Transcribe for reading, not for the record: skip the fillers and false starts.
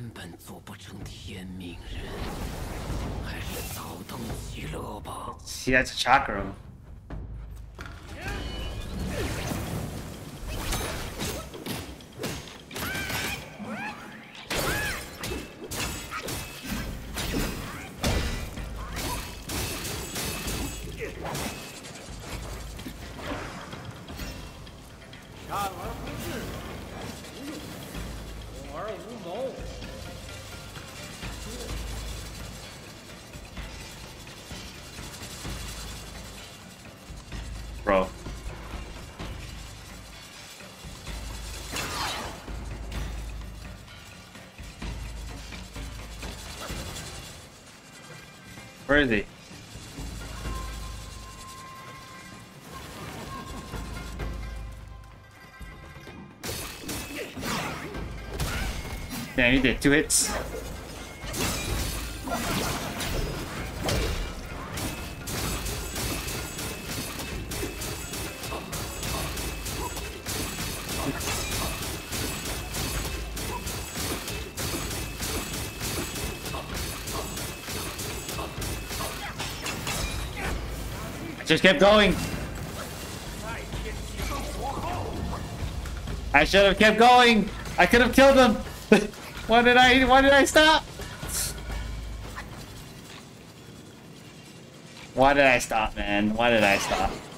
本做不成天命人，还是早登极乐吧。 He has a chakra. Bro. Where is he? Yeah, he did 2 hits. Just kept going. I should have kept going. I could have killed him. Why did I stop? Why did I stop, man? Why did I stop?